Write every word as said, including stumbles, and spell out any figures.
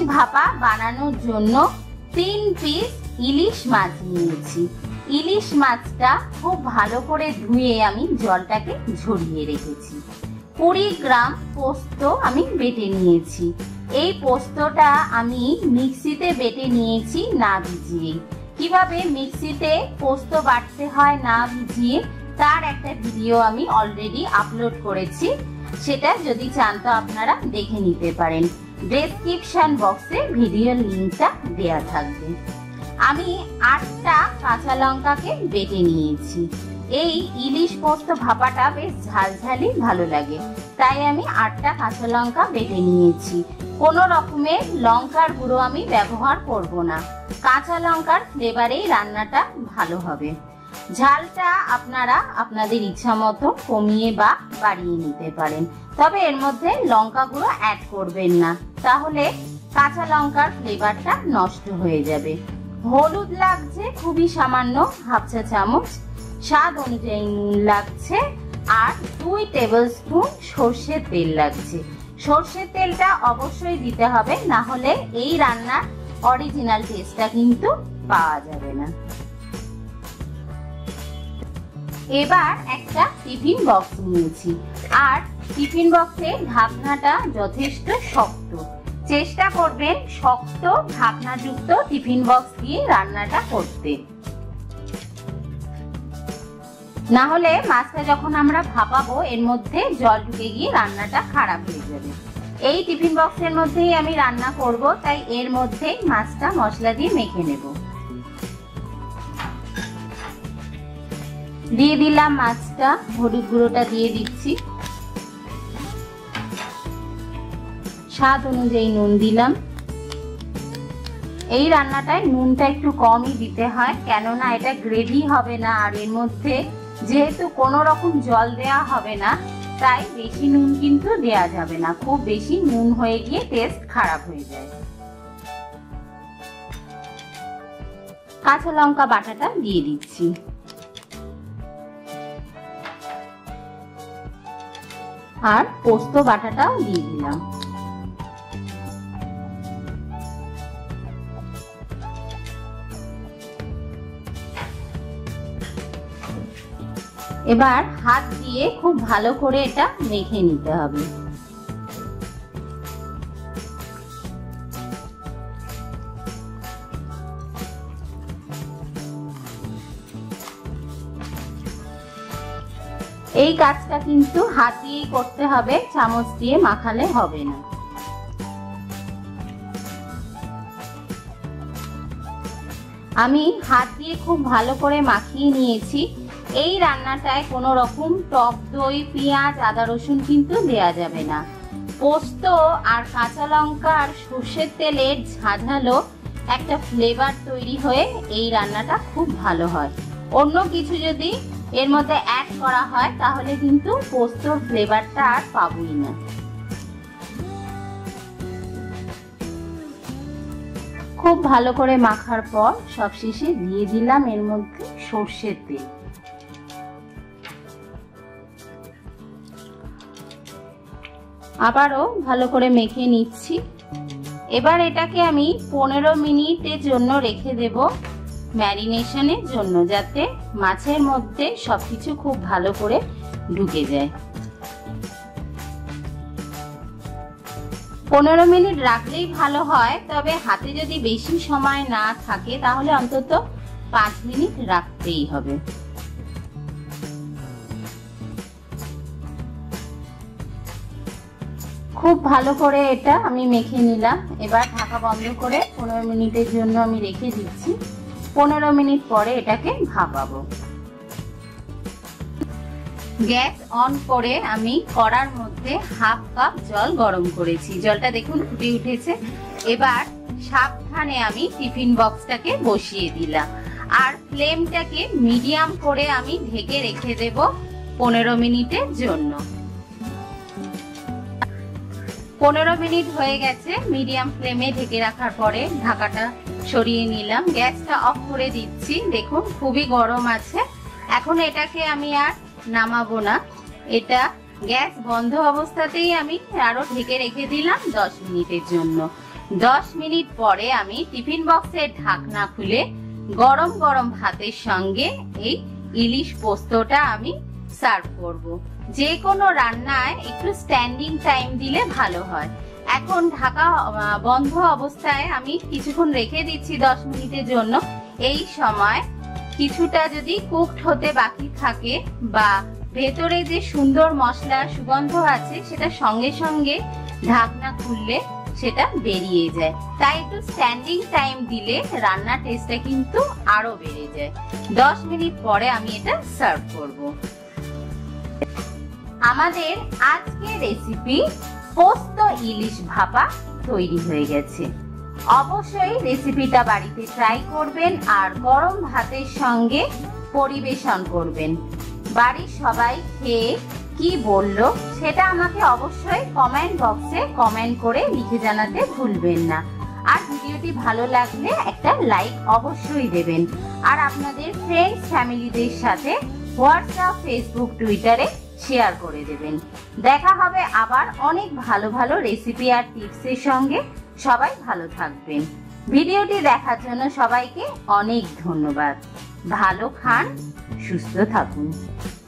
ভাপা বানানোর জন্য তিন পিস ইলিশ মাছ নিয়েছি। ইলিশ মাছটা খুব ভালো করে ধুয়ে আমি জলটাকে ঝরিয়ে রেখেছি। কুড়ি গ্রাম পোস্ত আমি বেটে নিয়েছি। এই পোস্তটা আমি মিক্সিতে বেটে নিয়েছি না ভিজিয়ে। কিভাবে মিক্সিতে পোস্ত বাটতে হয় না ভিজিয়ে তার একটা ভিডিও আমি অলরেডি আপলোড করেছি, সেটা যদি চান তো আপনারা দেখে নিতে পারেন। ডেসক্রিপশন বক্সে ভিডিওর লিঙ্কটা দেয়া থাকবে। আমি আটটা কাঁচা লঙ্কাকে বেটে নিয়েছি। এই ইলিশ পোস্ত ভাপাটা বেশ ঝালঝালি ভালো লাগে, তাই আমি আটটা কাঁচা লঙ্কা বেটে নিয়েছি। কোনো রকমের লঙ্কার গুঁড়ো আমি ব্যবহার করব না। কাঁচা লঙ্কার ফ্লেভারেই রান্নাটা ভালো হবে। ঝালটা আপনারা আপনাদের ইচ্ছা মতো কমিয়ে বা বাড়িয়ে নিতে পারেন, তবে এর মধ্যে লঙ্কা গুঁড়ো অ্যাড করবেন না, তাহলে কাঁচা লঙ্কার ফ্লেভারটা নষ্ট হয়ে যাবে। হলুদ লাগছে খুবই সামান্য, হাফ চা চামচ। স্বাদ অনুযায়ী নুন লাগছে, আর দুই টেবিল স্পুন সর্ষের তেল লাগছে। সর্ষের তেলটা অবশ্যই দিতে হবে, না হলে এই রান্নার অরিজিনাল টেস্টটা কিন্তু পাওয়া যাবে না। এবার একটা টিফিন বক্স নিয়েছি, আর টিফিন বক্সের ঢাকনাটা যথেষ্ট শক্ত। চেষ্টা করবেন শক্ত ঢাকনাযুক্ত টিফিন বক্স দিয়ে রান্নাটা করতে, না হলে মাছটা যখন আমরা ভাপাবো এর মধ্যে জল ঢুকে গিয়ে রান্নাটা খারাপ হয়ে যাবে। এই টিফিন বক্সের মধ্যেই আমি রান্না করব, তাই এর মধ্যেই মাছটা মশলা দিয়ে মেখে নেব। দিয়ে দিলাম মাছটা, হলুদ গুঁড়োটা দিয়ে দিচ্ছি, স্বাদ অনুযায়ী নুন দিলাম। এই রান্নাটায় নুনটা একটু কমই দিতে হয়, কেননা এটা গ্রেভি হবে না, আর এর মধ্যে যেহেতু কোনো রকম জল দেয়া হবে না, তাই বেশি নুন কিন্তু দেয়া যাবে না। খুব বেশি নুন হয়ে গিয়ে টেস্ট খারাপ হয়ে যায়। কাঁচা লঙ্কা বাটাটা দিয়ে দিচ্ছি, আর পোস্ত বাটাটাও দিয়ে দিলাম। এবার হাত দিয়ে খুব ভালো করে এটা মেখে নিতে হবে। এই কাজটা কিন্তু হাত দিয়েই করতে হবে, চামচ দিয়ে মাখালে হবে না। আমি হাত দিয়ে খুব ভালো করে মাখিয়ে নিয়েছি। এই রান্নাটায় কোনো রকম টক দই, পেঁয়াজ, আদা রসুন কিন্তু দেয়া যাবে না। পোস্ত আর কাঁচা লঙ্কা আর সর্ষের তেলের ঝাঁঝালো একটা ফ্লেভার তৈরি হয়ে এই রান্নাটা খুব ভালো হয়। অন্য কিছু যদি এর মধ্যে অ্যাড করা হয় তাহলে কিন্তু পোস্তর ফ্লেভারটা আর পাবোই না। খুব ভালো করে মাখার পর সবশেষে দিয়ে দিলাম এর মধ্যে সর্ষের তেল। আবারও ভালো করে মেখে নিচ্ছি। এবার এটাকে আমি পনেরো মিনিটের জন্য রেখে দেব ম্যারিনেশনের জন্য, যাতে মাছের মধ্যে সবকিছু খুব ভালো করে ঢুকে যায়। পনেরো মিনিট রাখলেই ভালো হয়, তবে হাতে যদি বেশি সময় না থাকে তাহলে অন্তত পাঁচ মিনিট রাখতেই হবে। খুব ভালো করে এটা আমি মেখে নিলাম। এবার ঢাকা বন্ধ করে পনেরো মিনিটের জন্য আমি রেখে দিচ্ছি। পনেরো মিনিট পরে এটাকে ভাপাবো। গ্যাস অন করে আমি কড়ার মধ্যে হাফ কাপ জল গরম করেছি। জলটা দেখুন ফুটে উঠেছে। এবার সাবধানে আমি টিফিন বক্সটাকে বসিয়ে দিলাম, আর ফ্লেমটাকে মিডিয়াম করে আমি ঢেকে রেখে দেব পনেরো মিনিটের জন্য। পনেরো মিনিট হয়ে গেছে মিডিয়াম ফ্লেমে ঢেকে রাখার পরে ঢাকাটা সরিয়ে নিলাম। গ্যাসটা অফ করে দিচ্ছি। দেখুন খুবই গরম আছে। এখন এটাকে আমি আর নামাবো না, এটা গ্যাস বন্ধ অবস্থাতেই আমি আরো ঢেকে রেখে দিলাম দশ মিনিটের জন্য। দশ মিনিট পরে আমি টিফিন বক্সের ঢাকনা খুলে গরম গরম ভাতের সঙ্গে এই ইলিশ পোস্তটা আমি সার্ভ করব। যে কোনো রান্নায় একটু স্ট্যান্ডিং টাইম দিলে ভালো হয়। এখন ঢাকা বন্ধ অবস্থায় আমি কিছুক্ষণ রেখে দিচ্ছি দশ মিনিটের জন্য। এই সময় কিছুটা যদি কুকড হতে বাকি থাকে বা ভেতরে যে সুন্দর মশলা সুগন্ধ আছে সেটা সঙ্গে সঙ্গে ঢাকনা খুললে সেটা বেরিয়ে যায়। তাই একটু স্ট্যান্ডিং টাইম দিলে রান্নার টেস্টটা কিন্তু আরো বেড়ে যায়। দশ মিনিট পরে আমি এটা সার্ভ করব। আমাদের আজকের রেসিপি পোস্ত ইলিশ ভাপা তৈরি হয়ে গেছে। অবশ্যই রেসিপিটা বাড়িতে ট্রাই করবেন আর গরম ভাতের সঙ্গে পরিবেশন করবেন। বাড়ির সবাই খেয়ে কি বললো সেটা আমাকে অবশ্যই কমেন্ট বক্সে কমেন্ট করে লিখে জানাতে ভুলবেন না। আর ভিডিওটি ভালো লাগলে একটা লাইক অবশ্যই দেবেন। আর আপনাদের ফ্রেন্ডস ফ্যামিলিদের সাথে হোয়াটসঅ্যাপ, ফেসবুক, টুইটারে শেয়ার করে দেবেন। দেখা হবে আবার অনেক ভালো ভালো রেসিপি আর টিপসের সঙ্গে। সবাই ভালো থাকবেন। ভিডিওটি দেখার জন্য সবাইকে অনেক ধন্যবাদ। ভালো খান, সুস্থ থাকুন।